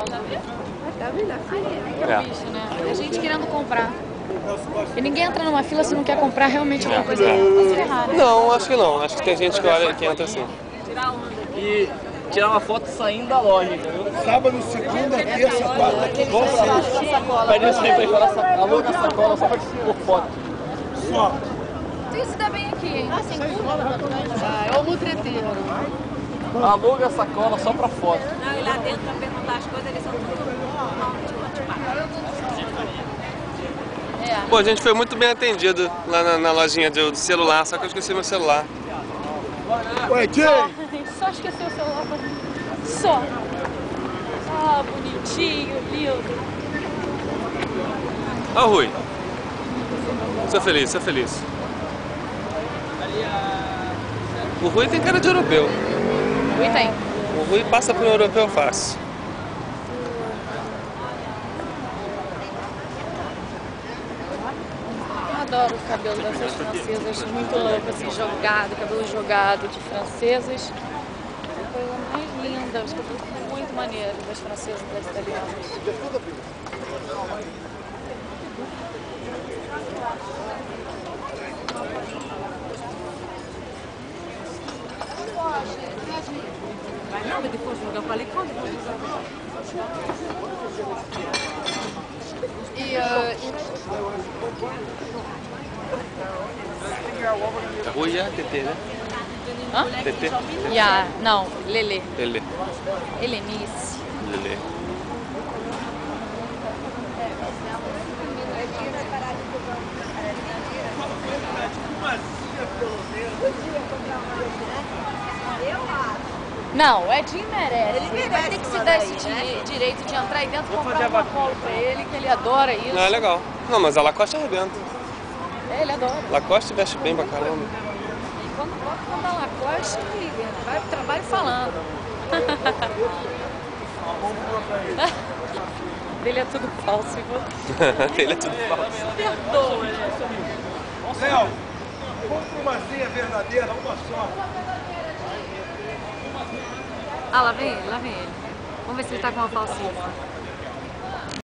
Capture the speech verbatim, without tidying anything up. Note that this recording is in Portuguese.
Tá vendo a fila? É. Bicho, né? A gente querendo comprar. E ninguém entra numa fila se não quer comprar realmente alguma coisa. Vai se ferrar, né? Não, acho que não. Acho que tem gente que olha que entra assim. E tirar uma foto saindo da loja, entendeu? Sábado, segunda, terça, quarta, quinta, sexta. Pede isso aí pra ir pra essa, aluga a sacola só pra por foto. Só. Isso dá bem aqui, hein? Ah, é o mutreteiro. Aluga a sacola só pra foto. Não, e lá dentro pra perguntar as coisas, eles são tudo É. Pô, a gente foi muito bem atendido lá na, na lojinha do, do celular, só que eu esqueci meu celular. Ué, Jay! Só esqueceu o celular. Só. Ah, bonitinho, lindo. Ó o Rui. Sou feliz, sou feliz. O Rui tem cara de europeu. Rui tem. O Rui passa por um europeu fácil. Eu adoro o cabelo dessas francesas, acho muito louco, assim, jogado, cabelo jogado de francesas. A coisa mais linda, os cabelos muito maneiros das francesas e das italianas. Não, mas depois eu falei quando vou jogar. E, uh, Rui é T T, né? Hã? T T. e a, não, Lelê. Lelê. Helenice. Lelê. Não, o Edinho merece. Ele merece vai ter que se uma dar daí, esse né? di- direito de entrar aí dentro e comprar um Apollo pra ele, que ele adora isso. Não, é legal. Não, mas a Lacoste arrebenta. É, ele adora. Lacoste veste bem pra caramba. E quando bota o da Lacoste, ele vai pro trabalho falando. Dele é tudo falso, e Ele é tudo falso. perdoa. Léo, compra uma zinha verdadeira, uma só. Ah, lá vem ele, lá vem ele. Vamos ver se ele tá com uma falsinha.